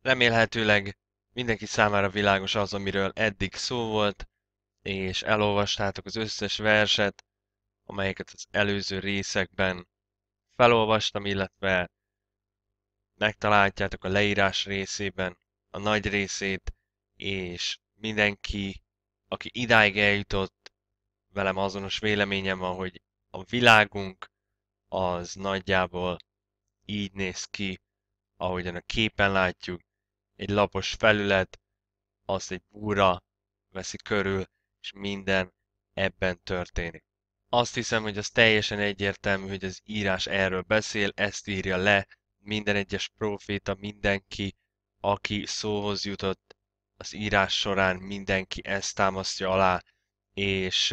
Remélhetőleg mindenki számára világos az, amiről eddig szó volt, és elolvastátok az összes verset, amelyeket az előző részekben felolvastam, illetve megtaláljátok a leírás részében a nagy részét, és mindenki, aki idáig eljutott, velem azonos véleményem van, hogy a világunk az nagyjából így néz ki, ahogyan a képen látjuk, egy lapos felület, azt egy búra veszi körül, és minden ebben történik. Azt hiszem, hogy az teljesen egyértelmű, hogy az írás erről beszél, ezt írja le minden egyes próféta, mindenki, aki szóhoz jutott az írás során, mindenki ezt támasztja alá, és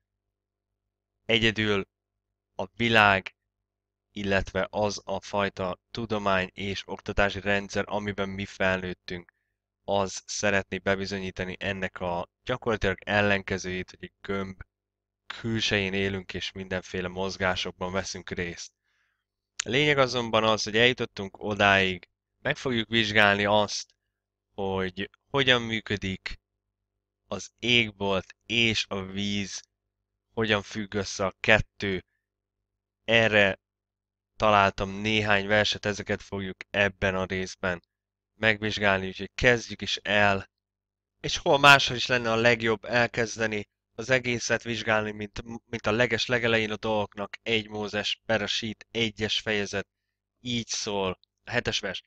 egyedül a világ, illetve az a fajta tudomány és oktatási rendszer, amiben mi felnőttünk, az szeretné bebizonyítani ennek a gyakorlatilag ellenkezőjét, hogy egy gömb külsején élünk és mindenféle mozgásokban veszünk részt. A lényeg azonban az, hogy eljutottunk odáig, meg fogjuk vizsgálni azt, hogy hogyan működik az égbolt és a víz, hogyan függ össze a kettő. Erre találtam néhány verset, ezeket fogjuk ebben a részben megvizsgálni, úgyhogy kezdjük is el. És hol máshol is lenne a legjobb elkezdeni az egészet vizsgálni, mint a legelején a dolgoknak. 1 Mózes Bereshit 1-es fejezet, így szól, a 7-es vers.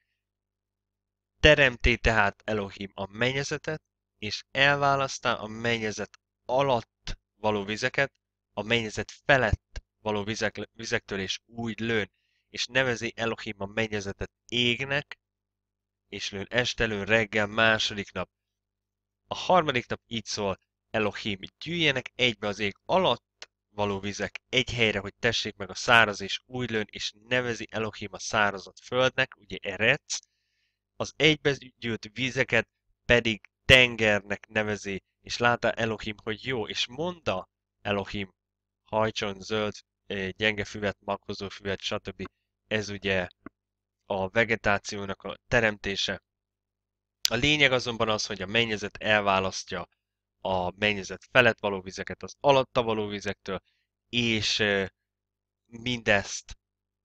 Teremté tehát Elohim a mennyezetet, és elválasztá a mennyezet alatt való vizeket, a mennyezet felett való vizektől, és úgy lőn, és nevezi Elohim a mennyezetet égnek, és lőn este, lőn reggel, második nap. A harmadik nap így szól, Elohim, gyűjjenek egybe az ég alatt való vizek egy helyre, hogy tessék meg a száraz, és úgy lőn, és nevezi Elohim a szárazat földnek, ugye Erec, az egybegyűlt vizeket pedig tengernek nevezi, és látta Elohim, hogy jó, és mondta Elohim, hajtson zöld, gyenge füvet, magkozó füvet, stb. Ez ugye a vegetációnak a teremtése. A lényeg azonban az, hogy a mennyezet elválasztja a mennyezet felett való vizeket az alatta való vizektől, és mindezt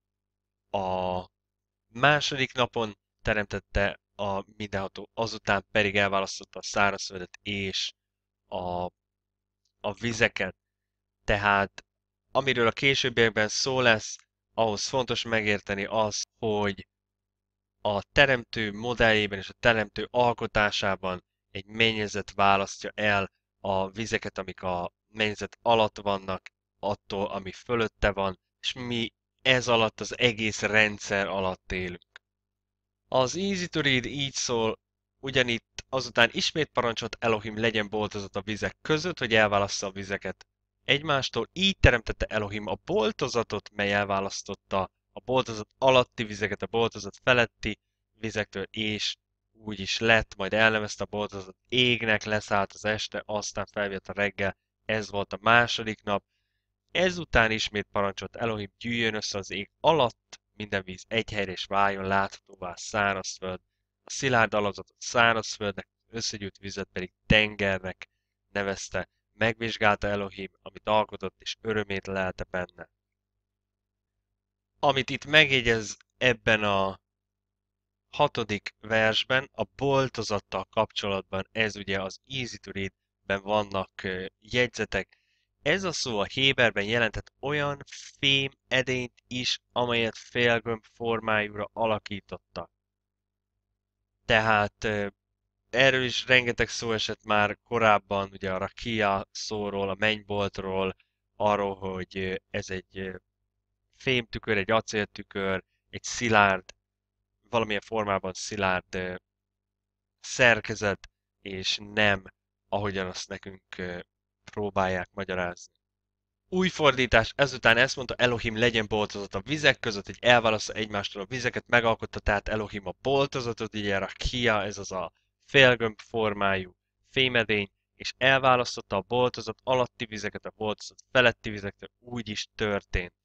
a második napon teremtette a mindenható, azután pedig elválasztotta a szárazföldet és a, a vizeket. Tehát amiről a későbbiekben szó lesz, ahhoz fontos megérteni az, hogy a teremtő modelljében és a teremtő alkotásában egy mennyezet választja el a vizeket, amik a mennyezet alatt vannak, attól, ami fölötte van, és mi ez alatt, az egész rendszer alatt élünk. Az Easy to Read így szól, ugyanitt azután ismét parancsolt Elohim legyen boltozat a vizek között, hogy elválassza a vizeket egymástól. Így teremtette Elohim a boltozatot, mely elválasztotta a boltozat alatti vizeket a boltozat feletti vizektől, és úgy is lett, majd elnevezte a boltozat égnek, leszállt az este, aztán felvett a reggel, ez volt a második nap. Ezután ismét parancsolt Elohim, gyűjjön össze az ég alatt minden víz egy helyre, és váljon láthatóvá szárazföld. A szilárd alazatot szárazföldnek, az összegyűjt vizet pedig tengernek nevezte. Megvizsgálta Elohim, amit alkotott, és örömét lelte benne. Amit itt megjegyez ebben a 6. versben, a boltozattal kapcsolatban, ez ugye az Easy to Read-ben vannak jegyzetek. Ez a szó a héberben jelentett olyan fém edényt is, amelyet félgömb formájúra alakítottak. Tehát erről is rengeteg szó esett már korábban, ugye a rakia szóról, a mennyboltról, arról, hogy ez egy fémtükör, egy acéltükör, egy szilárd, valamilyen formában szilárd szerkezet, és nem, ahogyan azt nekünk próbálják magyarázni. Új fordítás, ezután ezt mondta, Elohim legyen boltozat a vizek között, hogy elválassza egymástól a vizeket, megalkotta tehát Elohim a boltozatot, így erre a kia, ez az a félgömb formájú fémedény, és elválasztotta a boltozat alatti vizeket a boltozat feletti vizektől, úgy is történt.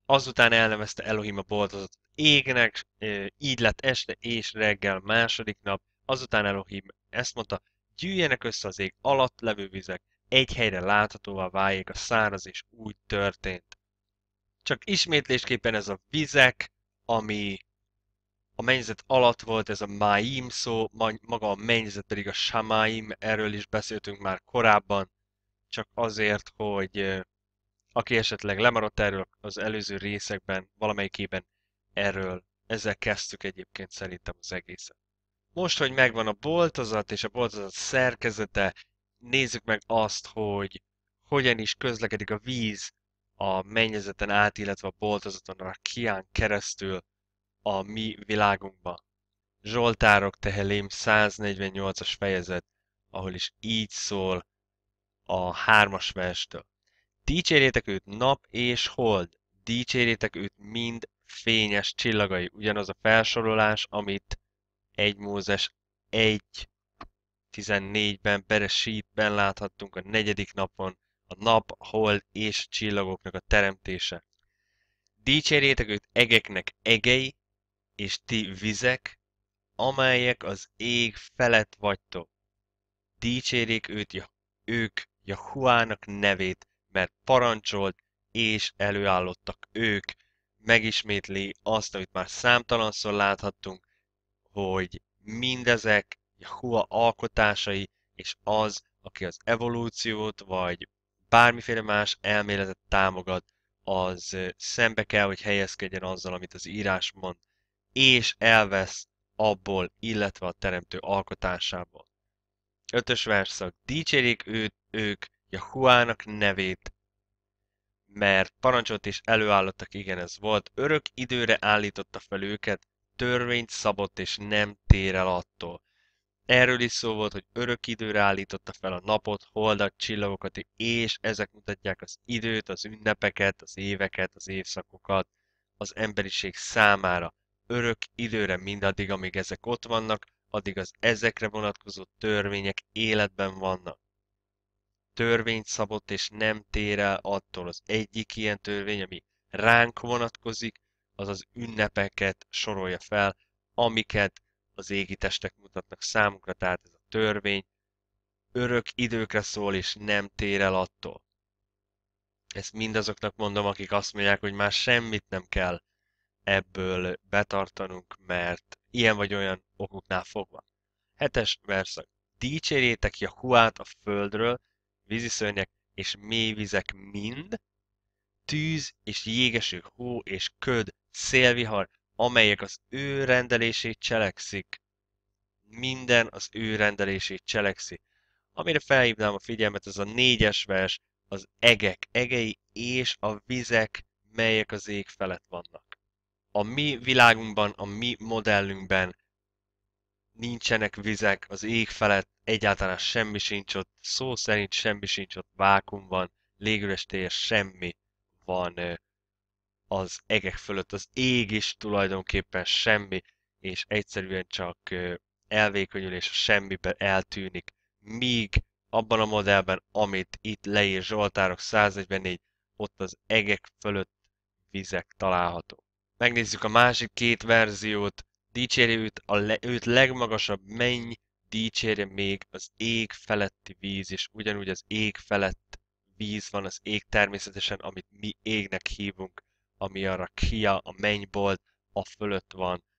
Azután elnevezte Elohim a boltozatot égnek, így lett este és reggel második nap. Azután Elohim ezt mondta, gyűjjenek össze az ég alatt levő vizek, egy helyre láthatóvá váljék a száraz, és úgy történt. Csak ismétlésképpen ez a vizek, ami a mennyezet alatt volt, ez a Máim szó, maga a mennyezet pedig a Shamáim, erről is beszéltünk már korábban, csak azért, hogy aki esetleg lemaradt erről az előző részekben, valamelyikében ezzel kezdtük egyébként szerintem az egészet. Most, hogy megvan a boltozat és a boltozat szerkezete, nézzük meg azt, hogy hogyan is közlekedik a víz a mennyezeten át, illetve a boltozaton a Kián keresztül a mi világunkba. Zsoltárok Tehelém 148-as fejezet, ahol is így szól a 3-as verstől. Dicsérjétek őt nap és hold, dicsérjétek őt mind fényes csillagai. Ugyanaz a felsorolás, amit 1 Mózes 1.14-ben, Beresítben láthattunk a 4. napon, a nap, hold és csillagoknak a teremtése. Dicsérjétek őt egeknek egei, és ti vizek, amelyek az ég felett vagytok. Dicsérjék ők Jahuának nevét, mert parancsolt és előállottak ők. Megismétli azt, amit már számtalanszor láthattunk, hogy mindezek Jahua alkotásai, és az, aki az evolúciót, vagy bármiféle más elméletet támogat, az szembe kell, hogy helyezkedjen azzal, amit az írás mond, és elvesz abból, illetve a teremtő alkotásából. 5-ös verszak. Dicsérjék ők Jahuának nevét, mert parancsolt és előállottak, igen, ez volt. Örök időre állította fel őket, törvényt szabott és nem tér el attól. Erről is szó volt, hogy örök időre állította fel a napot, holdat, csillagokat, és ezek mutatják az időt, az ünnepeket, az éveket, az évszakokat az emberiség számára. Örök időre mindaddig, amíg ezek ott vannak, addig az ezekre vonatkozó törvények életben vannak. Törvényt szabott és nem tér el attól. Az egyik ilyen törvény, ami ránk vonatkozik, az az ünnepeket sorolja fel, amiket az égi testek mutatnak számunkra, tehát ez a törvény örök időkre szól és nem tér el attól. Ezt mindazoknak mondom, akik azt mondják, hogy már semmit nem kell ebből betartanunk, mert ilyen vagy olyan okoknál fogva. 7-es verszak. Dicsérjétek Jahuát a földről, víziszörnyek és mély vizek mind, tűz és jégeső hó és köd, szélvihar, amelyek az ő rendelését cselekszik. Minden az ő rendelését cselekszi. Amire felhívnám a figyelmet, ez a 4-es vers, az egek, egei és a vizek, melyek az ég felett vannak. A mi világunkban, a mi modellünkben nincsenek vizek, az ég felett egyáltalán semmi sincs ott, szó szerint semmi sincs ott, vákum van, légüres tér, semmi van az egek fölött. Az ég is tulajdonképpen semmi, és egyszerűen csak elvékonyul és a semmibe eltűnik. Míg abban a modellben, amit itt leír Zsoltárok 144, ott az egek fölött vizek található. Megnézzük a másik két verziót. Dicsérje őt legmagasabb menny, dicsérje még az ég feletti víz, és ugyanúgy az ég felett víz van, az ég természetesen, amit mi égnek hívunk, ami arra Kia, a mennybolt, a fölött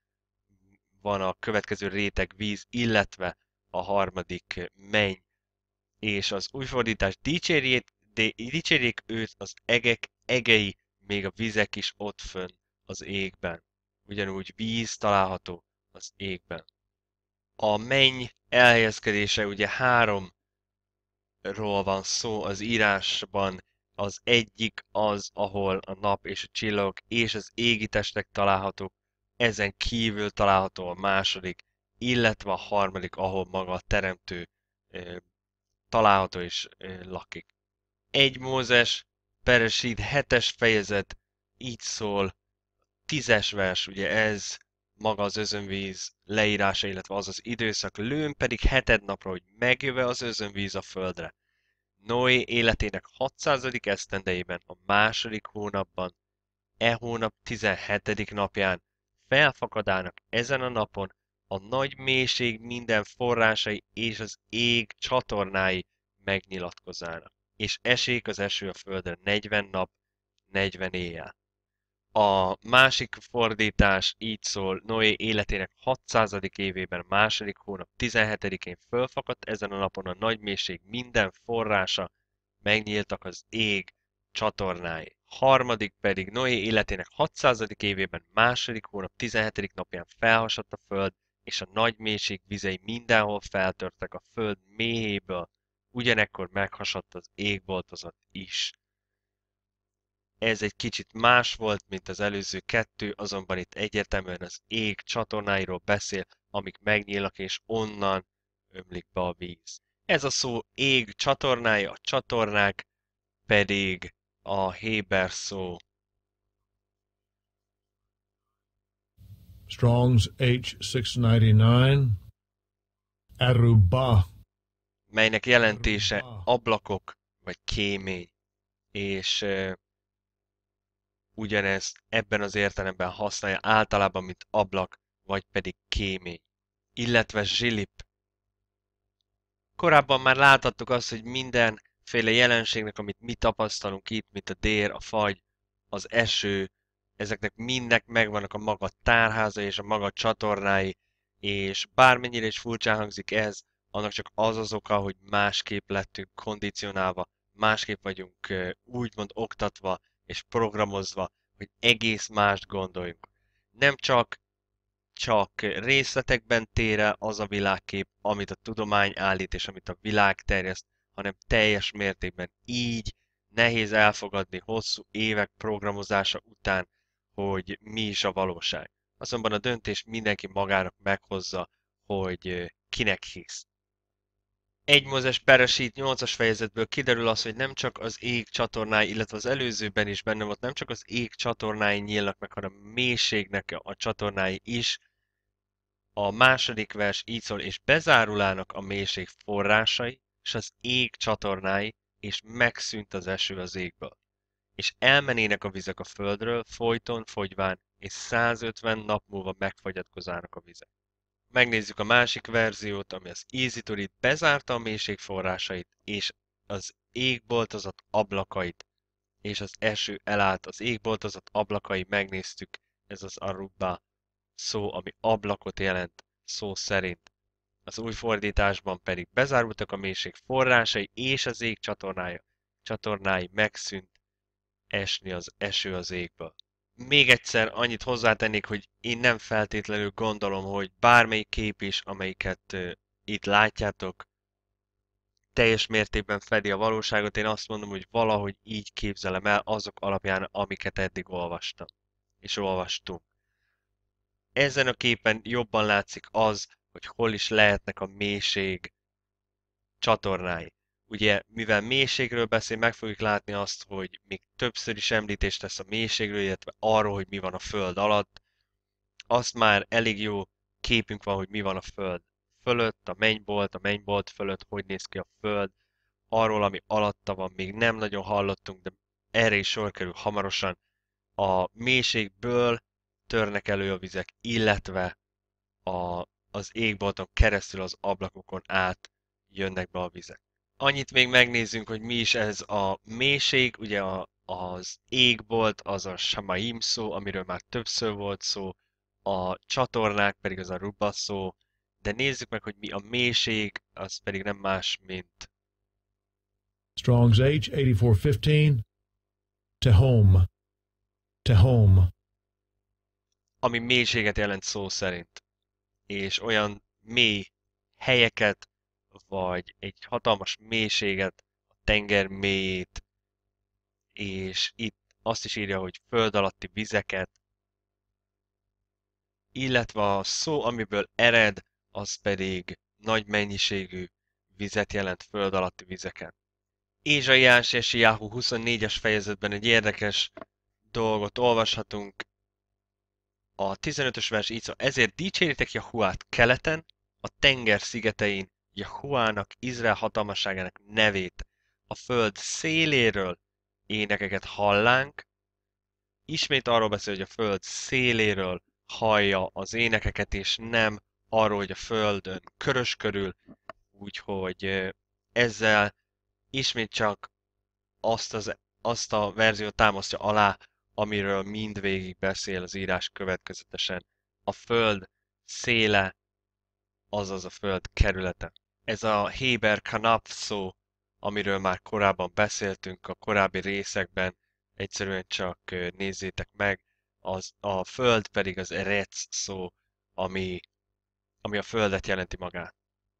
van a következő réteg víz, illetve a harmadik menny. És az új fordítás dicsérjék őt az egek egei, még a vizek is ott fönn az égben. Ugyanúgy víz található az égben. A menny elhelyezkedése ugye 3-ról van szó az írásban. Az egyik az, ahol a nap és a csillagok és az égi testek találhatók, ezen kívül található a második, illetve a harmadik, ahol maga a teremtő található és lakik. 1 Mózes, Beresít 7-es fejezet, így szól, 10-es vers, ugye ez maga az özönvíz leírása, illetve az az időszak, lőn pedig 7. napra, hogy megjöve az özönvíz a földre. Noé életének 600. esztendejében, a második hónapban, e hónap 17. napján felfakadának ezen a napon a nagy mélység minden forrásai és az ég csatornái megnyilatkozzának, és esék az eső a földre 40 nap, 40 éjjel. A másik fordítás így szól: Noé életének 600. évében, második hónap 17-én fölfakadt ezen a napon a nagy mélység minden forrása, megnyíltak az ég csatornái. Harmadik pedig Noé életének 600. évében, második hónap 17. napján felhasadt a föld, és a nagy mélység vizei mindenhol feltörtek a föld méhéből, ugyanekkor meghasadt az égboltozat is. Ez egy kicsit más volt, mint az előző kettő, azonban itt egyértelműen az ég csatornáiról beszél, amik megnyílnak, és onnan ömlik be a víz. Ez a szó ég csatornája, a csatornák pedig a héber szó. Strong's H699, Aruba, melynek jelentése ablakok vagy kémény, és ugyanezt ebben az értelemben használja általában, mint ablak, vagy pedig kémény, illetve zsilip. Korábban már láthattuk azt, hogy mindenféle jelenségnek, amit mi tapasztalunk itt, mint a dér, a fagy, az eső, ezeknek mindnek megvannak a maga tárháza és a maga csatornái, és bármennyire is furcsán hangzik ez, annak csak az az oka, hogy másképp lettünk kondicionálva, másképp vagyunk úgymond oktatva és programozva, hogy egész mást gondoljunk. Nem csak részletekben tér el az a világkép, amit a tudomány állít és amit a világ terjeszt, hanem teljes mértékben. Így nehéz elfogadni hosszú évek programozása után, hogy mi is a valóság. Azonban a döntés mindenki magának meghozza, hogy kinek hisz. 1 Mózes Beresít 8-as fejezetből kiderül az, hogy nem csak az ég csatornái, illetve az előzőben is benne volt, nem csak az ég csatornái nyílnak meg, hanem a mélységnek a csatornái is. A második vers így szól: és bezárulának a mélység forrásai, és az ég csatornái, és megszűnt az eső az égből. És elmenének a vizek a földről, folyton fogyván, és 150 nap múlva megfogyatkozának a vizek. Megnézzük a másik verziót, ami az Easy-to-read: bezárta a mélység forrásait, és az égboltozat ablakait, és az eső elállt. Az égboltozat ablakai, megnéztük, ez az Aruba szó, ami ablakot jelent szó szerint. Az új fordításban pedig bezárultak a mélység forrásai, és az ég csatornái, megszűnt esni az eső az égből. Még egyszer annyit hozzátennék, hogy én nem feltétlenül gondolom, hogy bármelyik kép is, amelyiket itt látjátok, teljes mértékben fedi a valóságot. Én azt mondom, hogy valahogy így képzelem el azok alapján, amiket eddig olvastam és olvastunk. Ezen a képen jobban látszik az, hogy hol is lehetnek a mélység csatornái. Ugye, mivel mélységről beszél, meg fogjuk látni azt, hogy még többször is említést tesz a mélységről, illetve arról, hogy mi van a föld alatt. Azt már elég jó képünk van, hogy mi van a föld fölött, a mennybolt fölött, hogy néz ki a föld. Arról, ami alatta van, még nem nagyon hallottunk, de erre is sor kerül hamarosan. A mélységből törnek elő a vizek, illetve az égbolton keresztül az ablakokon át jönnek be a vizek. Annyit még megnézzünk, hogy mi is ez a mélység. Ugye az égbolt az a Shamaim szó, amiről már többször volt szó, a csatornák pedig az a Ruba szó, de nézzük meg, hogy mi a mélység, az pedig nem más, mint Strong's H8415, Tehom, Tehom, ami mélységet jelent szó szerint, és olyan mély helyeket, vagy egy hatalmas mélységet, a tenger mélyét, és itt azt is írja, hogy föld alatti vizeket, illetve a szó, amiből ered, az pedig nagy mennyiségű vizet jelent, föld alatti vizeket. Ézsaiás és Jáhu 24-es fejezetben egy érdekes dolgot olvashatunk. A 15-ös vers így szól: ezért dicséritek Jahuát keleten, a tenger szigetein, Jahuának, Izrael hatalmasságának nevét, a föld széléről énekeket hallánk, ismét arról beszél, hogy a föld széléről hallja az énekeket, és nem arról, hogy a földön körös körül, úgyhogy ezzel ismét csak azt a verziót támasztja alá, amiről mindvégig beszél az írás következetesen. A föld széle, azaz a föld kerülete. Ez a Héber Kanaf szó, amiről már korábban beszéltünk a korábbi részekben, egyszerűen csak nézzétek meg, a föld pedig az Erec szó, ami a földet jelenti magát.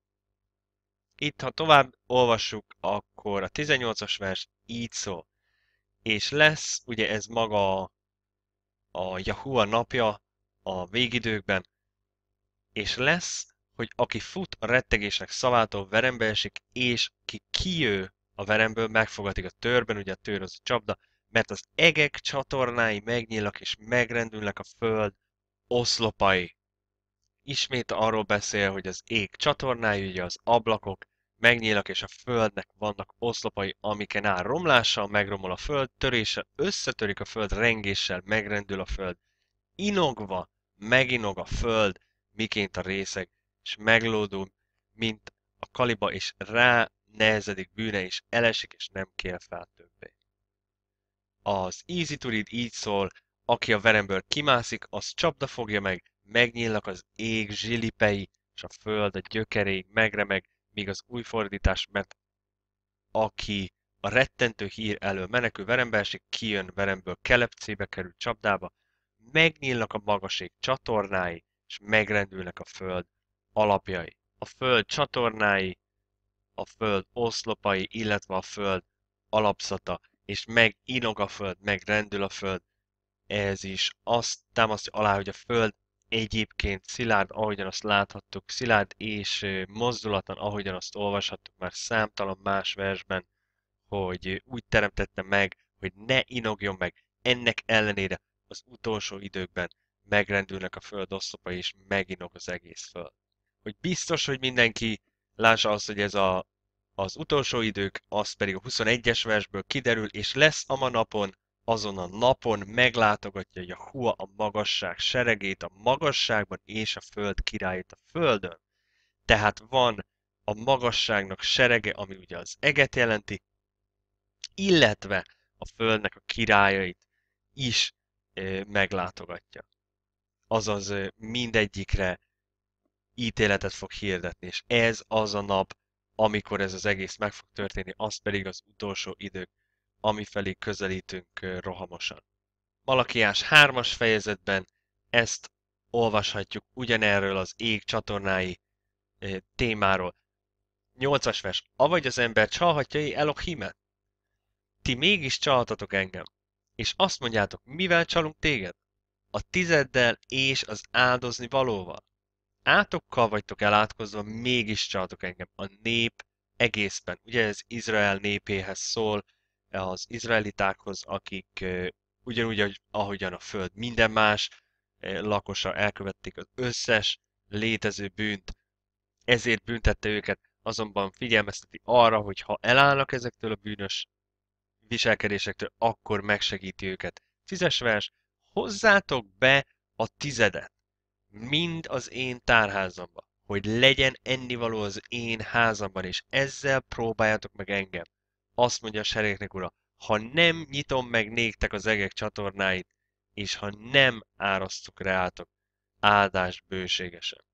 Itt, ha tovább olvassuk, akkor a 18-as vers így szól. És lesz, ugye ez maga a Jahua napja a végidőkben, és lesz, hogy aki fut a rettegésnek szavától verembe esik, és ki kijő a veremből, megfogatik a törben, ugye a tőr az a csapda, mert az egek csatornái megnyílnak és megrendülnek a föld oszlopai. Ismét arról beszél, hogy az ég csatornái, ugye az ablakok, megnyílnak és a földnek vannak oszlopai, amiken áll romlással, megromol a föld, töréssel, összetörik a föld, rengéssel, megrendül a föld, inogva, meginog a föld, miként a részeg, és meglódul, mint a kaliba, és rá nehezedik bűne, és elesik, és nem kér fel többé. Az Easy to Read így szól, aki a veremből kimászik, az csapda fogja meg, megnyílnak az ég zsilipei, és a föld a gyökeréig megremeg, míg az új fordítás, mert aki a rettentő hír elől menekül verembe esik, kijön veremből kelepcébe kerül csapdába, megnyílnak a magaség csatornái, és megrendülnek a föld alapjai. A föld csatornái, a föld oszlopai, illetve a föld alapszata, és meginog a föld, megrendül a föld. Ez is azt támasztja alá, hogy a föld egyébként szilárd, ahogyan azt láthattuk, szilárd és mozdulatlan, ahogyan azt olvashattuk már számtalan más versben, hogy úgy teremtette meg, hogy ne inogjon meg. Ennek ellenére az utolsó időkben megrendülnek a föld oszlopai, és meginog az egész föld. Hogy biztos, hogy mindenki lássa azt, hogy ez az utolsó idők, az pedig a 21-es versből kiderül, és lesz ama napon, azon a napon meglátogatja Jahua a magasság seregét a magasságban, és a föld királyét a földön. Tehát van a magasságnak serege, ami ugye az eget jelenti, illetve a földnek a királyait is meglátogatja. Azaz mindegyikre ítéletet fog hirdetni, és ez az a nap, amikor ez az egész meg fog történni, az pedig az utolsó idők, amifelé közelítünk rohamosan. Malakiás 3-as fejezetben ezt olvashatjuk ugyanerről az ég csatornái témáról. 8-as vers. Avagy az ember csalhatja Elohimet? Ti mégis csalhatatok engem. És azt mondjátok, mivel csalunk téged? A tizeddel és az áldozni valóval. Átokkal vagytok elátkozva, mégis csaltok engem. A nép egészben. Ugye ez Izrael népéhez szól, az izraelitákhoz, akik ugyanúgy, ahogyan a föld minden más lakosa elkövették az összes létező bűnt, ezért büntette őket, azonban figyelmezteti arra, hogy ha elállnak ezektől a bűnös viselkedésektől, akkor megsegíti őket. 10-es vers, hozzátok be a tizedet, mind az én tárházamba, hogy legyen ennivaló az én házamban, és ezzel próbáljátok meg engem. Azt mondja a seregeknek, ura, ha nem nyitom meg néktek az egek csatornáit, és ha nem árasztok rátok áldást bőségesen.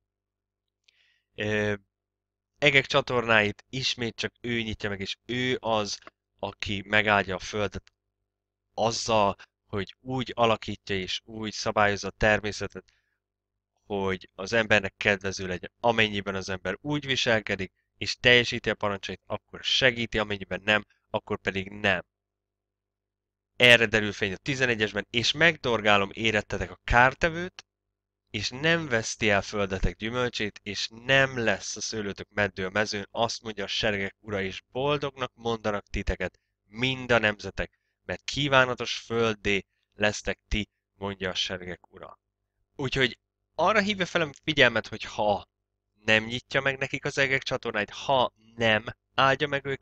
Egek csatornáit ismét csak ő nyitja meg, és ő az, aki megáldja a földet azzal, hogy úgy alakítja és úgy szabályozza a természetet, hogy az embernek kedvező legyen. Amennyiben az ember úgy viselkedik, és teljesíti a parancsait, akkor segíti, amennyiben nem, akkor pedig nem. Erre derül fény a 11-esben, és megdorgálom érettetek a kártevőt, és nem veszti el földetek gyümölcsét, és nem lesz a szőlőtök meddő a mezőn, azt mondja a seregek ura, és boldognak mondanak titeket mind a nemzetek, mert kívánatos földdé lesztek ti, mondja a seregek ura. Úgyhogy arra hívja fel a figyelmet, hogy ha nem nyitja meg nekik az egek csatornáit, ha nem áldja meg őket,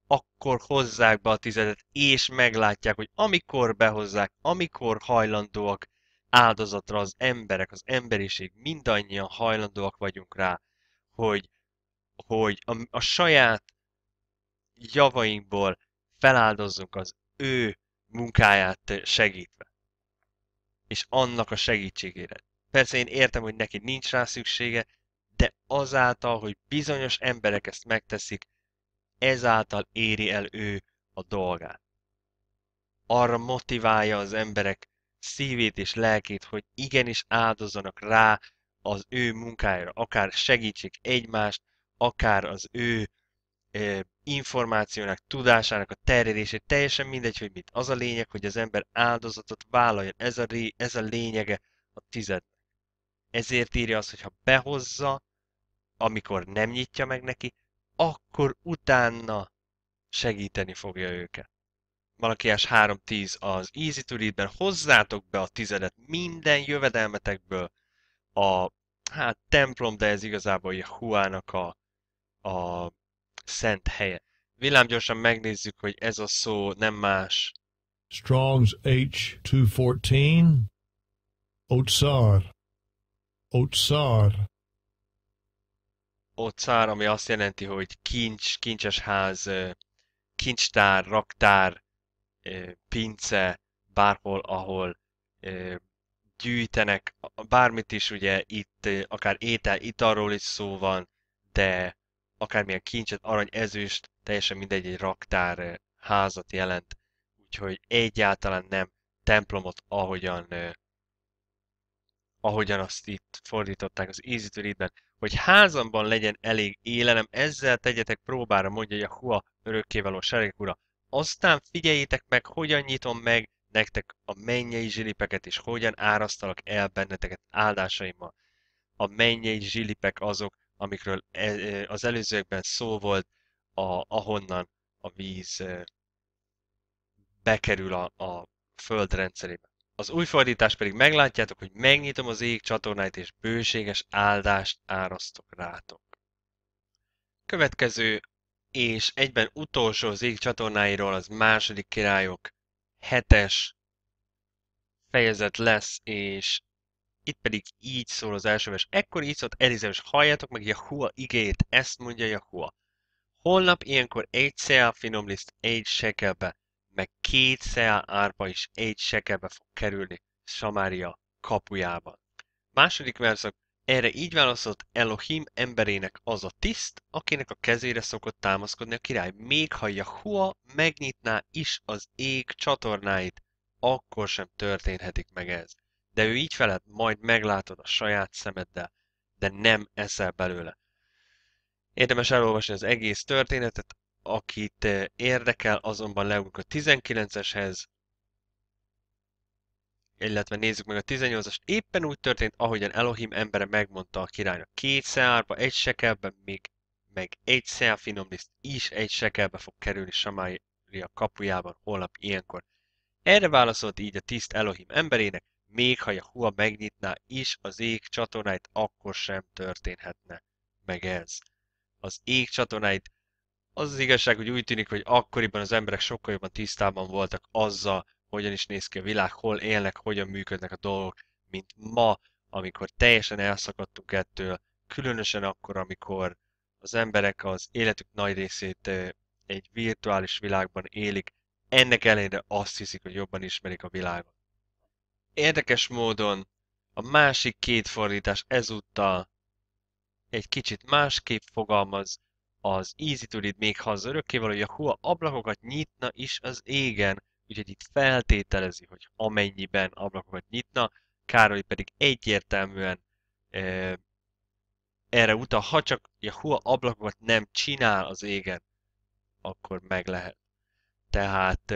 akkor hozzák be a tizedet, és meglátják, hogy amikor behozzák, amikor hajlandóak áldozatra az emberek, az emberiség, mindannyian hajlandóak vagyunk rá, hogy, hogy a saját javainkból feláldozzunk az ő munkáját segítve, és annak a segítségére. Persze én értem, hogy neki nincs rá szüksége, de azáltal, hogy bizonyos emberek ezt megteszik, ezáltal éri el ő a dolgát. Arra motiválja az emberek szívét és lelkét, hogy igenis áldozzanak rá az ő munkájára, akár segítsék egymást, akár az ő információnak, tudásának a terjedését, teljesen mindegy, hogy mit. Az a lényeg, hogy az ember áldozatot vállaljon. Ez a lényege a tizednek. Ezért írja azt, hogy ha behozza, amikor nem nyitja meg neki, akkor utána segíteni fogja őket. Malakiás 3.10 az Easy to Read-ben hozzátok be a tizedet minden jövedelmetekből a templom, de ez igazából Jahuának a szent helye. Villámgyorsan megnézzük, hogy ez a szó nem más. Strong's H214. Otsar. Otsar. Ocár, ami azt jelenti, hogy kincs, kincses ház, kincstár, raktár, pince, bárhol, ahol gyűjtenek, bármit is, ugye itt akár étel, italról is szó van, de akármilyen kincset, arany, ezüst, teljesen mindegy, egy raktár házat jelent, úgyhogy egyáltalán nem templomot, ahogyan azt itt fordították az Easy to Read-ben, hogy házamban legyen elég élelem, ezzel tegyetek próbára, mondja Jahua, örökkévaló seregek ura. Aztán figyeljétek meg, hogyan nyitom meg nektek a mennyei zsilipeket, és hogyan árasztalak el benneteket áldásaimmal. A mennyei zsilipek azok, amikről az előzőekben szó volt, ahonnan a víz bekerül a föld rendszerébe. Az új fordítás pedig meglátjátok, hogy megnyitom az ég csatornáit, és bőséges áldást árasztok rátok. Következő és egyben utolsó az ég csatornáiról az második királyok 7-es fejezet lesz, és itt pedig így szól az első vers. Ekkor így szólt Elizeu, és halljátok meg Jahua igét, ezt mondja Jahua. Holnap ilyenkor egy szea finomliszt egy sekelbe, meg 2 szea árpa is egy sekelbe fog kerülni Samária kapujában. Második verszak, erre így válaszolt Elohim emberének az a tiszt, akinek a kezére szokott támaszkodni a király. Még ha Jahua megnyitná is az ég csatornáit, akkor sem történhetik meg ez. De ő így felett, majd meglátod a saját szemeddel, de nem eszel belőle. Érdemes elolvasni az egész történetet, akit érdekel, azonban leugunk a 19-eshez, illetve nézzük meg a 18-as. Éppen úgy történt, ahogyan Elohim embere megmondta a királynak. 2 szeárba, egy sekelbe, még meg 1 szeár finomliszt is egy sekelbe fog kerülni Samária kapujában holnap ilyenkor. Erre válaszolt így a tiszt Elohim emberének, még ha Jahua megnyitná is az ég csatornáit, akkor sem történhetne meg ez. Az ég csatornáit, az igazság, hogy úgy tűnik, hogy akkoriban az emberek sokkal jobban tisztában voltak azzal, hogyan is néz ki a világ, hol élnek, hogyan működnek a dolgok, mint ma, amikor teljesen elszakadtunk ettől, különösen akkor, amikor az emberek az életük nagy részét egy virtuális világban élik, ennek ellenére azt hiszik, hogy jobban ismerik a világot. Érdekes módon a másik két fordítás ezúttal egy kicsit másképp fogalmaz, az Easy to Read, még ha az örökkévaló Jahua ablakokat nyitna is az égen, úgyhogy itt feltételezi, hogy amennyiben ablakokat nyitna, Károly pedig egyértelműen erre utal, ha csak Jahua ablakokat nem csinál az égen, akkor meg lehet. Tehát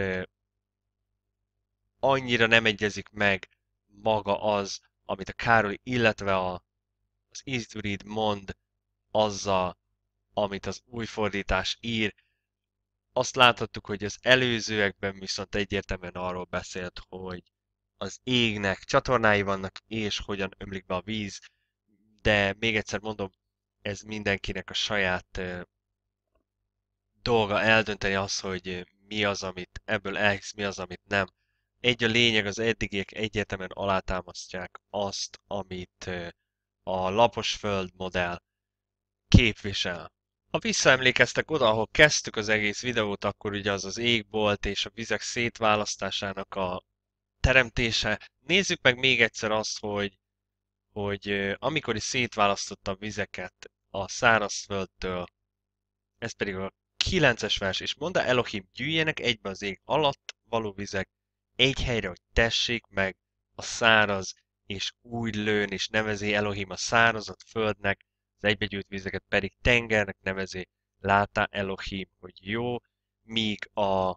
annyira nem egyezik meg maga az, amit a Károly, illetve az Easy to Read mond azzal, amit az új fordítás ír. Azt láthattuk, hogy az előzőekben viszont egyértelműen arról beszélt, hogy az égnek csatornái vannak, és hogyan ömlik be a víz, de még egyszer mondom, ez mindenkinek a saját dolga eldönteni azt, hogy mi az, amit ebből elhisz, mi az, amit nem. Egy a lényeg, az eddigiek egyértelműen alátámasztják azt, amit a lapos föld modell képvisel. Ha visszaemlékeztek oda, ahol kezdtük az egész videót, akkor ugye az az égbolt és a vizek szétválasztásának a teremtése. Nézzük meg még egyszer azt, hogy amikor is szétválasztotta a vizeket a szárazföldtől, ez pedig a 9-es vers, és mondta Elohim, gyűjjenek egybe az ég alatt való vizek, egy helyre, hogy tessék meg a száraz, és úgy lőn, és nevezi Elohim a szárazat földnek, az egybegyűjt vizeket pedig tengernek nevezi, látta Elohim, hogy jó, míg a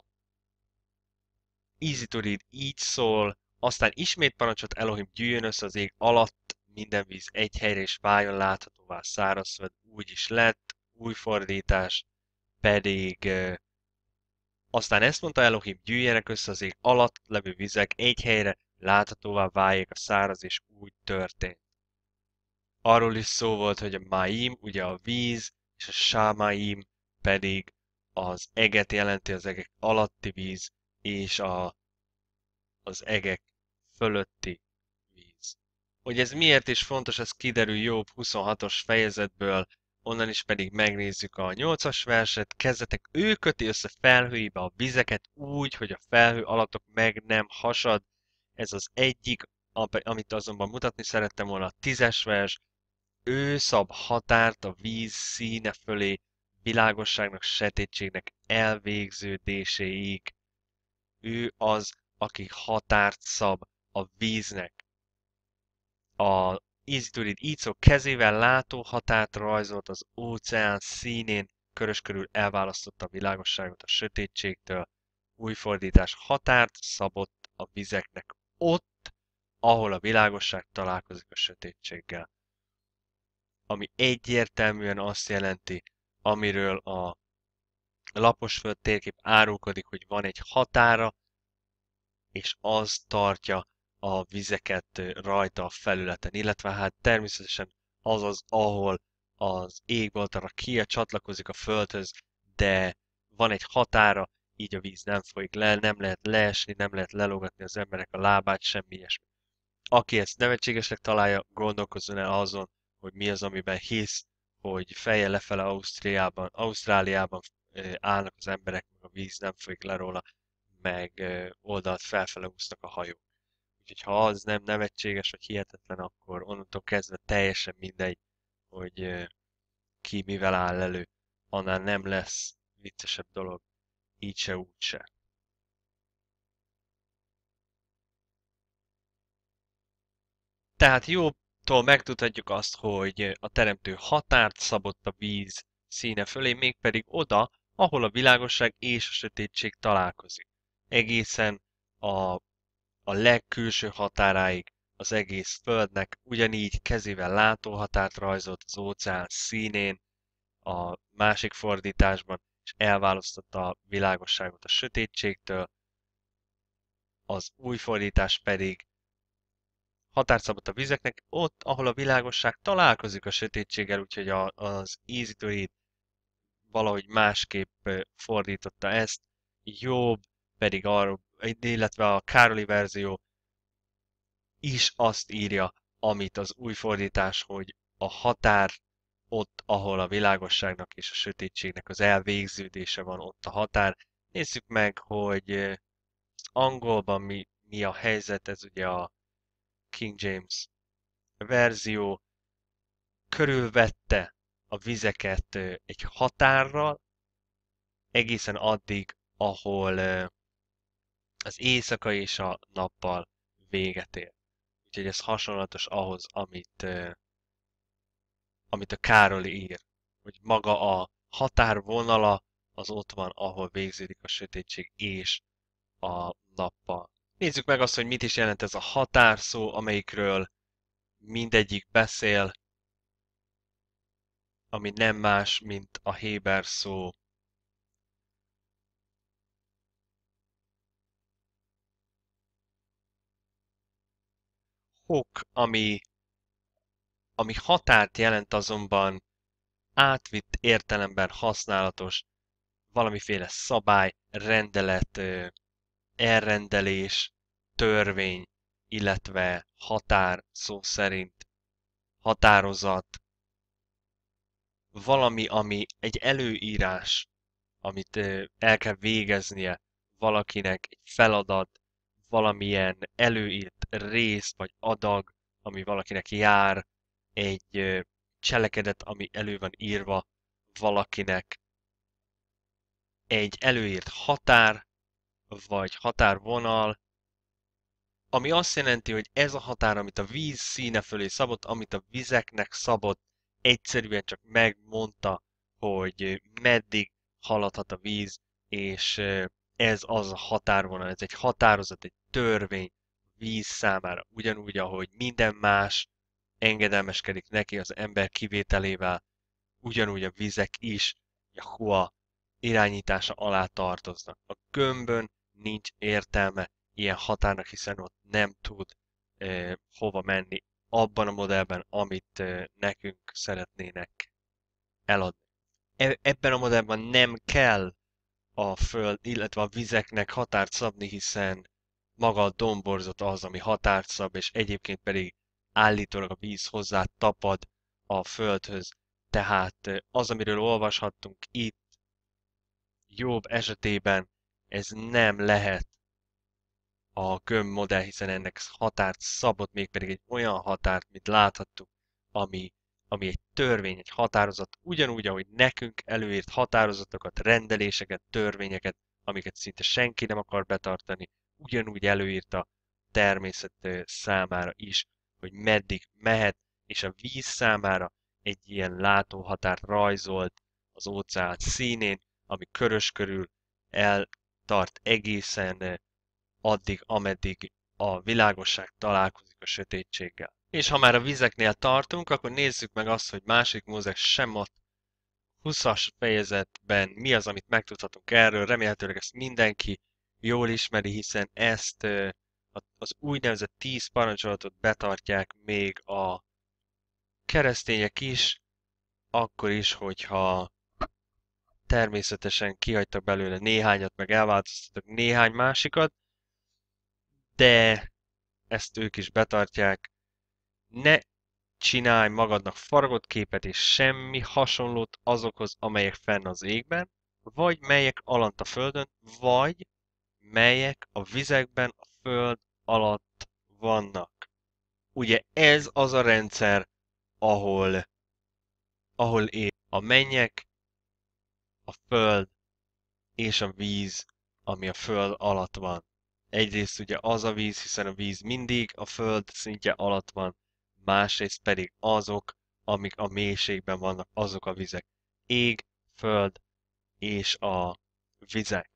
Easy így szól, aztán ismét parancsot Elohim, gyűjjön össze az ég alatt minden víz egy helyre, és váljon láthatóvá szárazföld, úgy is lett, új fordítás, pedig aztán ezt mondta Elohim, gyűjjenek össze az ég alatt levő vizek egy helyre, láthatóvá váljék a száraz, és úgy történt. Arról is szó volt, hogy a Maim, ugye a víz, és a Sámaim pedig az eget jelenti, az egek alatti víz, és az egek fölötti víz. Hogy ez miért is fontos, ez kiderül Jobb 26-os fejezetből, onnan is pedig megnézzük a 8-as verset. Kezdetek, ő köti össze felhőibe a vizeket úgy, hogy a felhő alatok meg nem hasad. Ez az egyik, amit azonban mutatni szerettem volna, a 10-es vers. Ő szab határt a víz színe fölé, világosságnak, sötétségnek elvégződéséig. Ő az, aki határt szab a víznek. A Easy így szó, kezével látó határt rajzolt az óceán színén, körös körül elválasztotta a világosságot a sötétségtől. Új fordítás, határt szabott a vizeknek ott, ahol a világosság találkozik a sötétséggel. Ami egyértelműen azt jelenti, amiről a laposföld térkép árulkodik, hogy van egy határa, és az tartja a vizeket rajta a felületen, illetve hát természetesen az, ahol az égboltara csatlakozik a földhöz, de van egy határa, így a víz nem folyik le, nem lehet leesni, nem lehet lelógatni az emberek a lábát, semmi ilyesmi. Aki ezt nevetségesnek találja, gondolkozzon el azon, hogy mi az, amiben hisz, hogy fejjel lefele Ausztráliában állnak az emberek, meg a víz nem folyik le róla, meg oldalt felfele úsznak a hajók. Úgyhogy ha az nem nevetséges vagy hihetetlen, akkor onnantól kezdve teljesen mindegy, hogy ki mivel áll elő. Annál nem lesz viccesebb dolog, így se úgy se. Tehát Jobbtól megtudhatjuk azt, hogy a teremtő határt szabott a víz színe fölé, mégpedig oda, ahol a világosság és a sötétség találkozik. Egészen a a legkülső határáig az egész Földnek, ugyanígy kezével látóhatárt rajzolt az óceán színén, a másik fordításban, és elválasztotta a világosságot a sötétségtől, az új fordítás pedig határt szabott a vizeknek ott, ahol a világosság találkozik a sötétséggel, úgyhogy az Easy to Read valahogy másképp fordította ezt, Jobb pedig arról, illetve a Károli verzió is azt írja, amit az új fordítás, hogy a határ ott, ahol a világosságnak és a sötétségnek az elvégződése van, ott a határ. Nézzük meg, hogy az angolban mi a helyzet, ez ugye a King James verzió körülvette a vizeket egy határral, egészen addig, ahol az éjszaka és a nappal véget ér. Úgyhogy ez hasonlatos ahhoz, amit a Károli ír, hogy maga a határvonala az ott van, ahol végződik a sötétség és a nappal. Nézzük meg azt, hogy mit is jelent ez a határszó, amelyikről mindegyik beszél, ami nem más, mint a héber szó. Hok, ami határt jelent, azonban átvitt értelemben használatos, valamiféle szabály, rendelet, elrendelés, törvény, illetve határ szó szerint, határozat, valami, ami egy előírás, amit el kell végeznie valakinek, egy feladat, valamilyen előírt rész vagy adag, ami valakinek jár, egy cselekedet, ami elő van írva valakinek, egy előírt határ, vagy határvonal, ami azt jelenti, hogy ez a határ, amit a víz színe fölé szabott, amit a vizeknek szabott, egyszerűen csak megmondta, hogy meddig haladhat a víz, és ez az a határvonal, ez egy határozat, egy törvény víz számára, ugyanúgy, ahogy minden más engedelmeskedik neki az ember kivételével, ugyanúgy a vizek is Jahua irányítása alá tartoznak. A gömbön nincs értelme ilyen határnak, hiszen ott nem tud hova menni abban a modellben, amit nekünk szeretnének eladni. Ebben a modellben nem kell a föld, illetve a vizeknek határt szabni, hiszen maga a domborzat az, ami határt szab, és egyébként pedig állítólag a víz hozzá tapad a földhöz. Tehát az, amiről olvashattunk itt, Jobb esetében ez nem lehet a gömb modell, hiszen ennek határt szabott, mégpedig egy olyan határt, mint láthattuk, ami egy törvény, egy határozat, ugyanúgy, ahogy nekünk előírt határozatokat, rendeléseket, törvényeket, amiket szinte senki nem akar betartani, ugyanúgy előírta természet számára is, hogy meddig mehet, és a víz számára egy ilyen látóhatárt rajzolt az óceán színén, ami körös körül eltart egészen addig, ameddig a világosság találkozik a sötétséggel. És ha már a vizeknél tartunk, akkor nézzük meg azt, hogy másik Mózes Semot 20-as fejezetben mi az, amit megtudhatunk erről. Remélhetőleg ezt mindenki jól ismeri, hiszen ezt az úgynevezett 10 parancsolatot betartják még a keresztények is, akkor is, hogyha természetesen kihagytak belőle néhányat, meg elváltoztattak néhány másikat, de ezt ők is betartják. Ne csinálj magadnak faragott képet és semmi hasonlót azokhoz, amelyek fenn az égben, vagy melyek alant a földön, vagy melyek a vizekben a föld alatt vannak. Ugye ez az a rendszer, ahol él a mennyek, a föld és a víz, ami a föld alatt van. Egyrészt ugye az a víz, hiszen a víz mindig a föld szintje alatt van, másrészt pedig azok, amik a mélységben vannak, azok a vizek. Ég, föld és a vizek.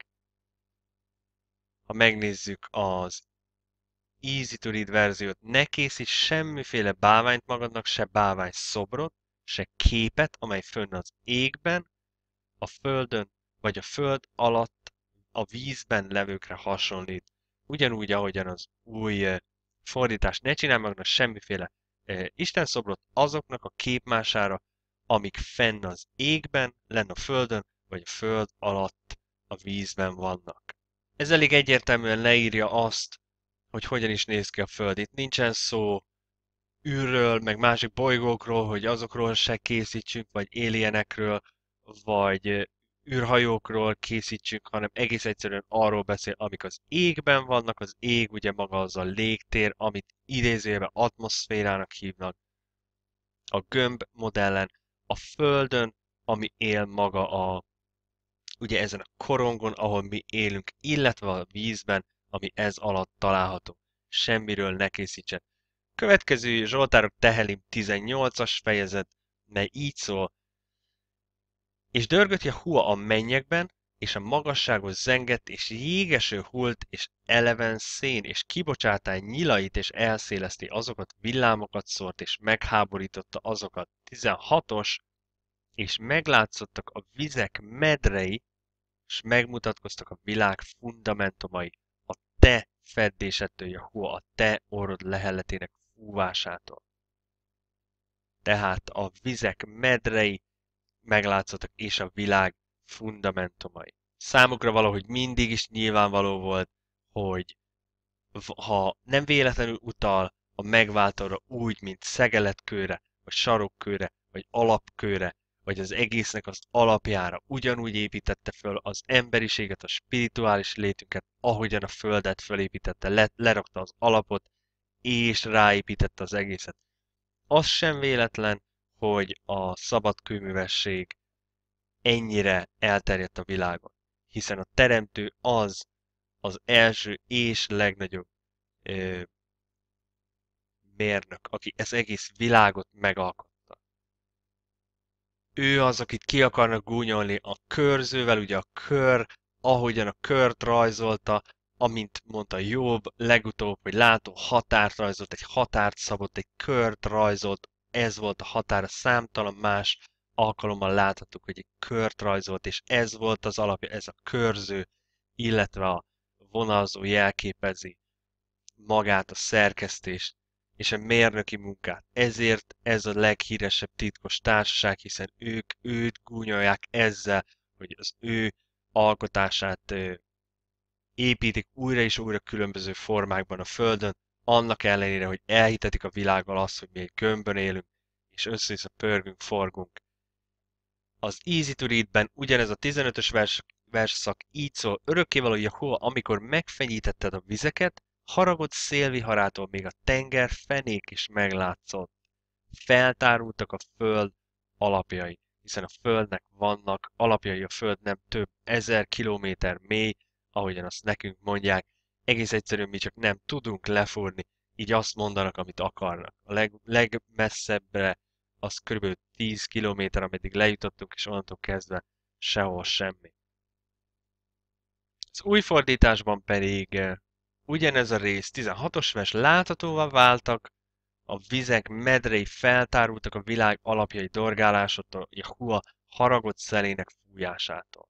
Ha megnézzük az Easy to Read verziót, ne készíts semmiféle bálványt magadnak, se bálvány szobrot, se képet, amely fönn az égben, a földön, vagy a föld alatt a vízben levőkre hasonlít. Ugyanúgy, ahogyan az új fordítás, ne csinálj magadnak semmiféle istenszobrot azoknak a képmására, amik fenn az égben, lenn a földön, vagy a föld alatt a vízben vannak. Ez elég egyértelműen leírja azt, hogy hogyan is néz ki a föld. Itt nincsen szó űrről, meg másik bolygókról, hogy azokról se készítsünk, vagy alienekről, vagy űrhajókról készítsünk, hanem egész egyszerűen arról beszél, amik az égben vannak. Az ég ugye maga az a légtér, amit idézőjelben atmoszférának hívnak. A gömb modellen a Földön, ami él maga ugye ezen a korongon, ahol mi élünk, illetve a vízben, ami ez alatt található. Semmiről ne készítsen. Következő Zsoltárok Tehelim 18-as fejezet, mely így szól: és dörgött Jahua a mennyekben, és a magasságos zengett, és jégeső hult, és eleven szén, és kibocsátán nyilait, és elszéleszti azokat, villámokat szórt, és megháborította azokat. 16-os, és meglátszottak a vizek medrei, és megmutatkoztak a világ fundamentumai, a te feddésettől, Jahua, a te orrod lehelletének fúvásától. Tehát a vizek medrei meglátszottak, és a világ fundamentumai. Számukra valahogy mindig is nyilvánvaló volt, hogy ha nem véletlenül utal a megváltóra úgy, mint szegeletkőre, vagy sarokkőre, vagy alapkőre, vagy az egésznek az alapjára, ugyanúgy építette föl az emberiséget, a spirituális létünket, ahogyan a földet fölépítette, lerakta az alapot, és ráépítette az egészet. Az sem véletlen, hogy a szabad kőművesség ennyire elterjedt a világon, hiszen a teremtő az első és legnagyobb ö, mérnök, aki ez egész világot megalkotta. Ő az, akit ki akarnak gúnyolni a körzővel, ugye a kör, ahogyan a kört rajzolta, amint mondta Jobb legutóbb, hogy látó határt rajzolt, egy határt szabott, egy kört rajzolt, ez volt a határa, számtalan más alkalommal láthattuk, hogy egy kört rajzolt, és ez volt az alapja, ez a körző, illetve a vonalzó jelképezi magát, a szerkesztést és a mérnöki munkát. Ezért ez a leghíresebb titkos társaság, hiszen őt gúnyolják ezzel, hogy az ő alkotását építik újra és újra különböző formákban a Földön, annak ellenére, hogy elhitetik a világgal azt, hogy mi egy gömbön élünk, és össze-vissza pörgünk, forgunk. Az Easy to Read-ben ugyanez a 15-ös versszak így szól: örökkévaló Jahóva, amikor megfenyítetted a vizeket, haragod szélviharától még a tenger fenék is meglátszott. Feltárultak a föld alapjai, hiszen a földnek vannak alapjai, a föld nem több 1000 kilométer mély, ahogyan azt nekünk mondják, egész egyszerűen mi csak nem tudunk lefúrni, így azt mondanak, amit akarnak. A legmesszebbre az kb. 10 kilométer, ameddig lejutottunk, és onnantól kezdve sehol semmi. Az új fordításban pedig ugyanez a rész, 16-os vers: láthatóvá váltak a vizek medrei, feltárultak a világ alapjai dorgálásától, Jahua haragott szelének fújásától.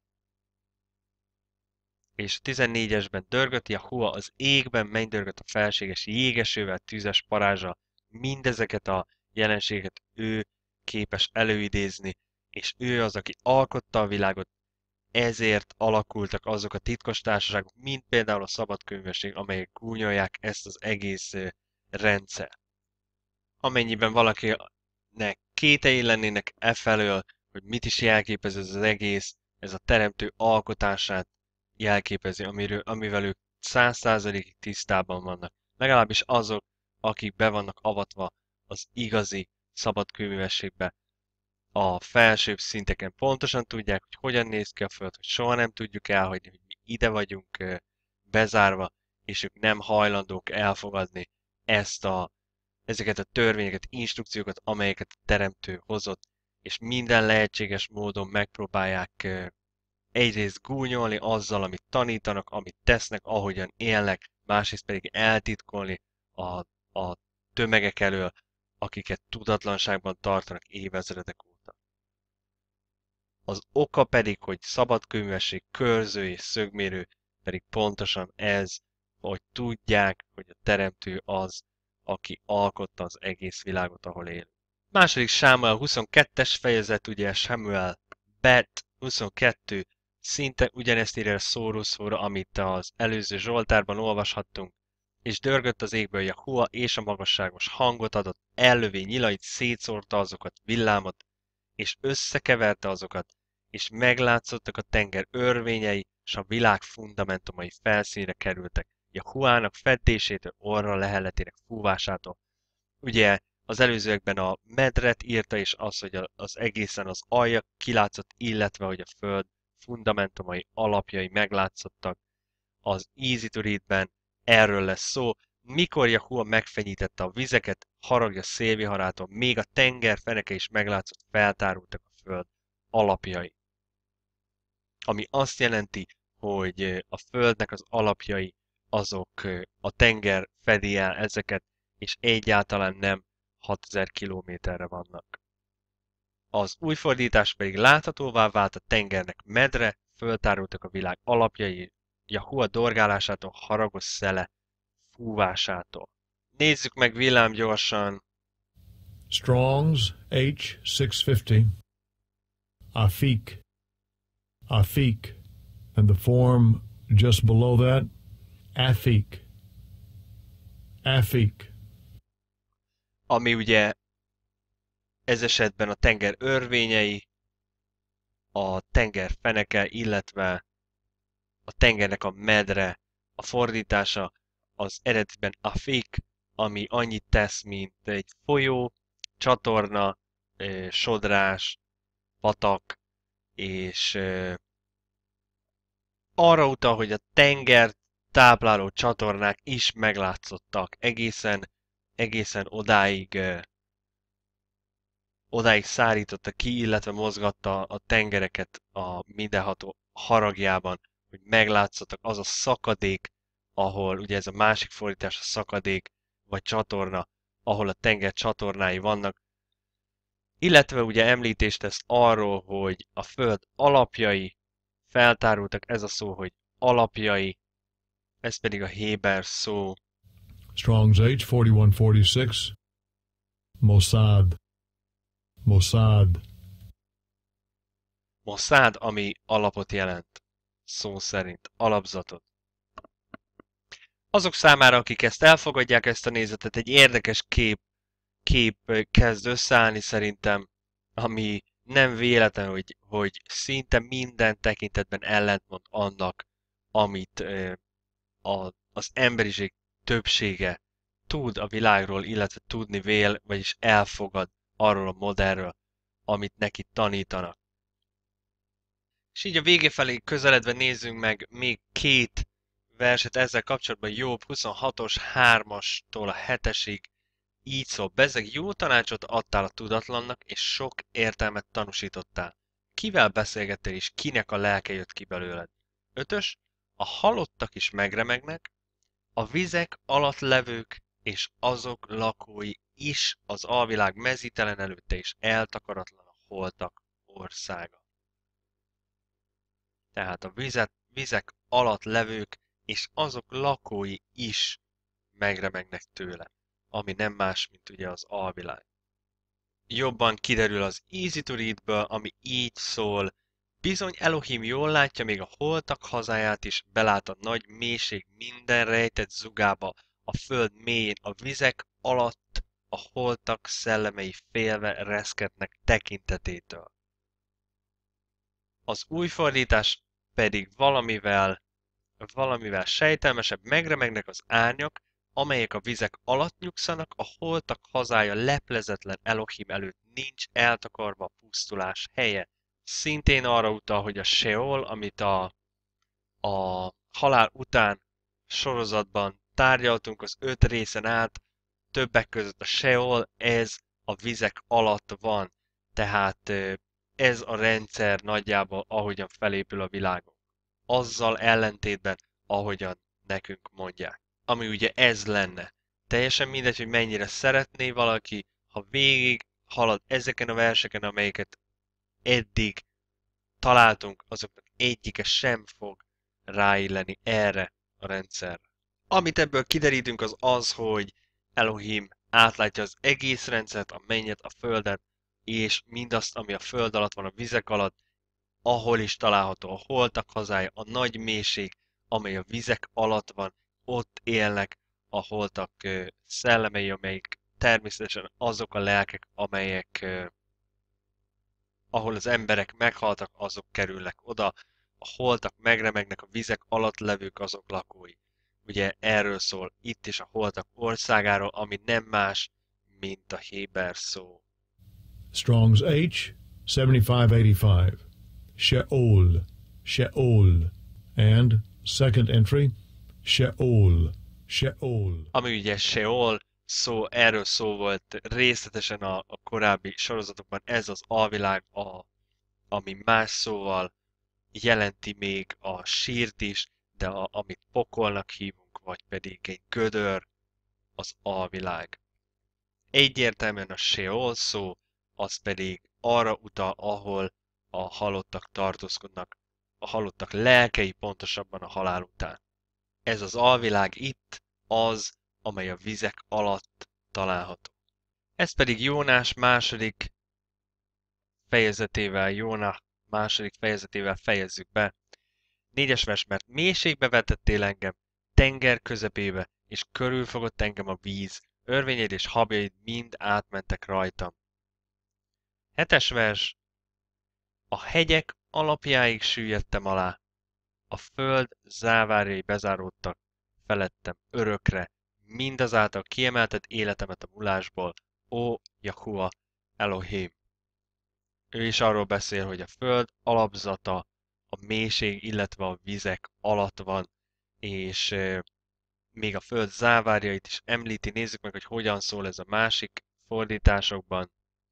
És a 14-esben dörgött Jahua az égben, mennydörgött a felséges jégesővel, tüzes parázsal, mindezeket a jelenségeket ő képes előidézni, és ő az, aki alkotta a világot, ezért alakultak azok a titkos társaságok, mint például a szabadkönyvesség, amelyek gúnyolják ezt az egész rendszert. Amennyiben valakinek kétei lennének felől, hogy mit is jelképez ez az egész, ez a teremtő alkotását jelképezi, amivel ők 100%-ig tisztában vannak. Legalábbis azok, akik be vannak avatva az igazi szabadkőművességbe, a felsőbb szinteken pontosan tudják, hogy hogyan néz ki a Föld, hogy soha nem tudjuk elhagyni, hogy mi ide vagyunk bezárva, és ők nem hajlandók elfogadni ezeket a törvényeket, instrukciókat, amelyeket a teremtő hozott, és minden lehetséges módon megpróbálják egyrészt gúnyolni azzal, amit tanítanak, amit tesznek, ahogyan élnek, másrészt pedig eltitkolni a tömegek elől, akiket tudatlanságban tartanak évezredek óta. Az oka pedig, hogy szabadkőművesség, körző és szögmérő pedig pontosan ez, hogy tudják, hogy a teremtő az, aki alkotta az egész világot, ahol él. Második Sámuel 22-es fejezet, ugye Sámuel Bet 22, szinte ugyanezt írja szóra, amit az előző Zsoltárban olvashattunk, és dörgött az égből Jahua, és a magasságos hangot adott, ellövé nyilait, szétszórta azokat villámot, és összekeverte azokat, és meglátszottak a tenger örvényei, és a világ fundamentumai felszínre kerültek, Jahuának feddésétől, orra leheletének fúvásától. Ugye az előzőekben a medret írta, és az, hogy az egészen az alja kilátszott, illetve hogy a föld fundamentumai, alapjai meglátszottak. Az Easy to Read-ben erről lesz szó, mikor Jahua megfenyítette a vizeket, haragja szélviharától, még a tenger feneke is meglátszott, feltárultak a föld alapjai. Ami azt jelenti, hogy a földnek az alapjai azok a tenger fedi el ezeket, és egyáltalán nem 6000 kilométerre vannak. Az új fordítás pedig láthatóvá vált a tengernek medre, föltárultak a világ alapjai, Jahua dorgálásától, haragos szele fúvásától. Nézzük meg villámgyorsan. Strong's H650. Afik. Afik. And the form just below that, Afik. Afik. Ami ugye ez esetben a tenger örvényei, a tenger feneke, illetve a tengernek a medre. A fordítása az eredetiben Afik, ami annyit tesz, mint egy folyó, csatorna, sodrás, patak, és arra utal, hogy a tenger tápláló csatornák is meglátszottak egészen odáig szárította ki, illetve mozgatta a tengereket a mindenható haragjában, hogy meglátszott az a szakadék, ahol, ugye ez a másik fordítás, a szakadék, vagy csatorna, ahol a tenger csatornái vannak, illetve ugye említést tesz arról, hogy a föld alapjai feltárultak, ez a szó, hogy alapjai, ez pedig a héber szó. Strong's H 4146. Mossad. Mossad. Mossad, ami alapot jelent, szó szerint, alapzatot. Azok számára, akik ezt elfogadják, ezt a nézetet, egy érdekes kép kezd összeállni szerintem, ami nem véletlen, hogy szinte minden tekintetben ellentmond annak, amit az emberiség többsége tud a világról, illetve tudni vél, vagyis elfogad arról a modellről, amit neki tanítanak. És így a vége felé közeledve nézzünk meg még két verset ezzel kapcsolatban, Jobb 26-os 3-astól a 7-esig. Így szól: bezzeg jó tanácsot adtál a tudatlannak, és sok értelmet tanúsítottál. Kivel beszélgettél, és kinek a lelke jött ki belőled? 5-ös: a halottak is megremegnek, a vizek alatt levők, és azok lakói is az alvilág mezítelen előtte, és eltakaratlan a holtak országa. Tehát a vizek alatt levők, és azok lakói is megremegnek tőle, ami nem más, mint ugye az alvilág. Jobban kiderül az Easy to Read-ből, ami így szól: bizony Elohim jól látja még a holtak hazáját is, belát a nagy mélység minden rejtett zugába, a föld mélyén, a vizek alatt a holtak szellemei félve reszketnek tekintetétől. Az új fordítás pedig valamivel sejtelmesebb, megremegnek az árnyak, amelyek a vizek alatt nyugszanak, a holtak hazája leplezetlen Elohim előtt nincs eltakarva a pusztulás helye. Szintén arra utal, hogy a Seol, amit a halál után sorozatban tárgyaltunk az 5 részen át, többek között a Seol, ez a vizek alatt van. Tehát ez a rendszer nagyjából ahogyan felépül a világon. Azzal ellentétben, ahogyan nekünk mondják. Ami ugye ez lenne. Teljesen mindegy, hogy mennyire szeretné valaki, ha végig halad ezeken a verseken, amelyeket eddig találtunk, azoknak egyike sem fog ráilleni erre a rendszerre. Amit ebből kiderítünk az az, hogy Elohim átlátja az egész rendszert, a mennyet, a földet, és mindazt, ami a föld alatt van, a vizek alatt, ahol is található a holtak hazája, a nagy mélység, amely a vizek alatt van, ott élnek a holtak szellemei, amelyek természetesen azok a lelkek, amelyek ahol az emberek meghaltak, azok kerülnek oda, a holtak megremegnek, a vizek alatt levők azok lakói. Ugye erről szól itt is a holtak országáról, ami nem más, mint a héber szó. Strong's H 7585. Sheol. Sheol. And second entry, Sheol. Sheol. Ami ugye Sheol szó, erről szó volt részletesen a korábbi sorozatokban, ez az alvilág, ami más szóval jelenti még a sírt is, de amit pokolnak hívunk, vagy pedig egy gödör, az alvilág. Egyértelműen a Sheol szó, az pedig arra utal, ahol a halottak tartózkodnak, a halottak lelkei pontosabban a halál után. Ez az alvilág itt az, amely a vizek alatt található. Ez pedig Jónás második fejezetével, Jóna második fejezetével fejezzük be. 4-es vers, mert mélységbe vetettél engem, tenger közepébe, és körülfogott engem a víz, örvényed és habjaid mind átmentek rajtam. 7-es vers, a hegyek alapjáig süllyedtem alá, a föld závárjai bezáródtak felettem örökre, mindazáltal kiemelted életemet a mulásból, ó Jahua Elohim. Ő is arról beszél, hogy a föld alapzata a mélység, illetve a vizek alatt van, és még a föld závárjait is említi. Nézzük meg, hogy hogyan szól ez a másik fordításokban.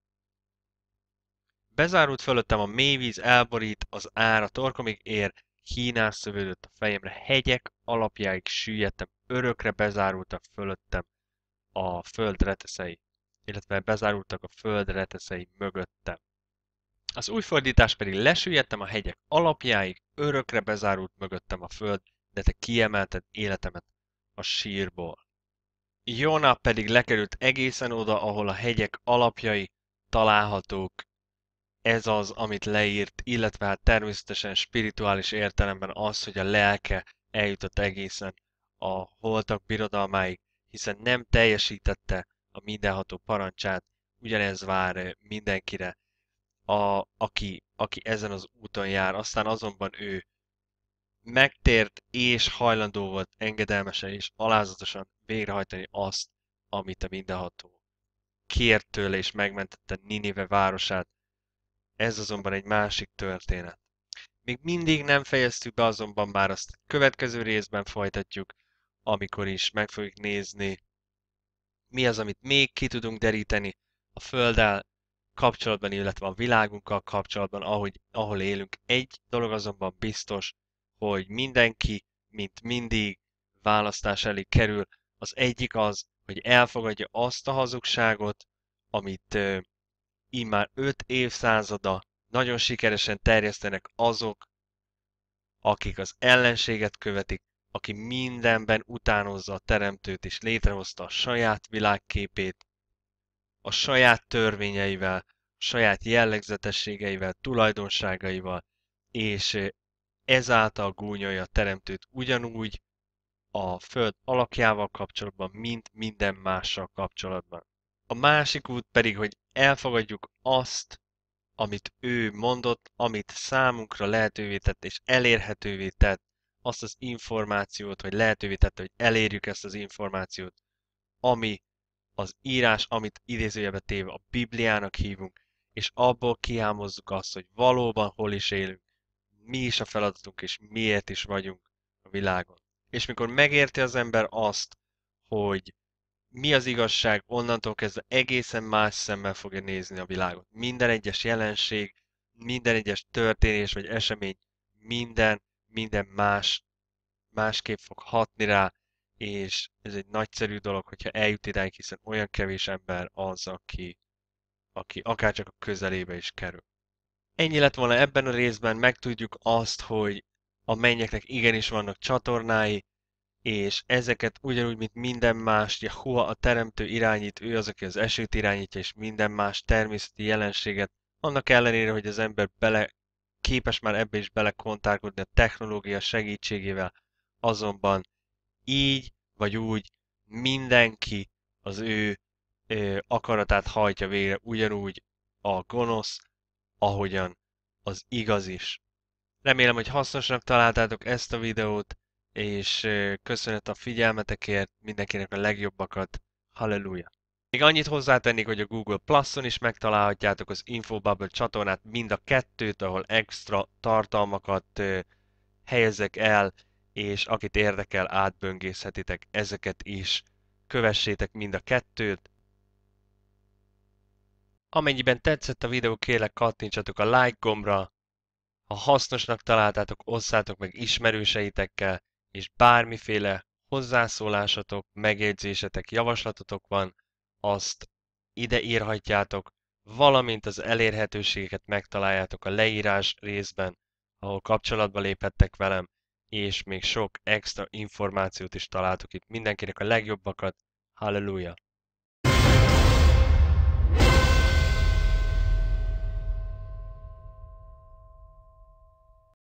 Bezárult fölöttem a mélyvíz, elborít, az a torkomig ér, hínás szövődött a fejemre, hegyek alapjáig süllyedtem, örökre bezárultak fölöttem a föld reteszei, illetve bezárultak a föld reteszei mögöttem. Az új fordítás pedig lesüllyedtem a hegyek alapjáig, örökre bezárult mögöttem a föld, de te kiemelted életemet a sírból. Jóna pedig lekerült egészen oda, ahol a hegyek alapjai találhatók. Ez az, amit leírt, illetve hát természetesen spirituális értelemben az, hogy a lelke eljutott egészen a holtak birodalmáig, hiszen nem teljesítette a mindenható parancsát, ugyanez vár mindenkire, aki ezen az úton jár. Aztán azonban ő megtért és hajlandó volt engedelmesen és alázatosan végrehajtani azt, amit a mindenható kért tőle és megmentette Ninive városát. Ez azonban egy másik történet. Még mindig nem fejeztük be, azonban már azt következő részben folytatjuk, amikor is meg fogjuk nézni, mi az, amit még ki tudunk deríteni a Földdel kapcsolatban, illetve a világunkkal kapcsolatban, ahol élünk. Egy dolog azonban biztos, hogy mindenki, mint mindig, választás elé kerül. Az egyik az, hogy elfogadja azt a hazugságot, amit immár 5 évszázada nagyon sikeresen terjesztenek azok, akik az ellenséget követik, aki mindenben utánozza a teremtőt és létrehozta a saját világképét, a saját törvényeivel, a saját jellegzetességeivel, tulajdonságaival, és ezáltal gúnyolja a teremtőt ugyanúgy a föld alakjával kapcsolatban, mint minden mással kapcsolatban. A másik út pedig, hogy elfogadjuk azt, amit ő mondott, amit számunkra lehetővé tett és elérhetővé tett, azt az információt, hogy lehetővé tette, hogy elérjük ezt az információt, ami az írás, amit idézőjelbe téve a Bibliának hívunk, és abból kihámozzuk azt, hogy valóban hol is élünk, mi is a feladatunk, és miért is vagyunk a világon. És mikor megérti az ember azt, hogy mi az igazság, onnantól kezdve egészen más szemmel fogja nézni a világot. Minden egyes jelenség, minden egyes történés vagy esemény, minden másképp fog hatni rá, és ez egy nagyszerű dolog, hogyha eljut idáig, hiszen olyan kevés ember az, aki akárcsak a közelébe is kerül. Ennyi lett volna ebben a részben, megtudjuk azt, hogy a mennyeknek igenis vannak csatornái, és ezeket ugyanúgy, mint minden más, Jahua a teremtő irányít, ő az, aki az esőt irányítja, és minden más természeti jelenséget, annak ellenére, hogy az ember képes már ebbe is belekontárkodni a technológia segítségével, azonban így vagy úgy mindenki az ő akaratát hajtja végre, ugyanúgy a gonosz, ahogyan az igaz is. Remélem, hogy hasznosnak találtátok ezt a videót, és köszönet a figyelmetekért, mindenkinek a legjobbakat. Halleluja! Még annyit hozzátennék, hogy a Google Plus-on is megtalálhatjátok az Infobubble csatornát, mind a kettőt, ahol extra tartalmakat helyezek el, és akit érdekel, átböngészhetitek ezeket is. Kövessétek mind a kettőt. Amennyiben tetszett a videó, kérlek kattintsatok a like gombra. Ha hasznosnak találtátok, osszátok meg ismerőseitekkel, és bármiféle hozzászólásatok, megjegyzésetek, javaslatotok van, azt ide írhatjátok, valamint az elérhetőségeket megtaláljátok a leírás részben, ahol kapcsolatba léphettek velem, és még sok extra információt is találtok itt. Mindenkinek a legjobbakat. Halleluja!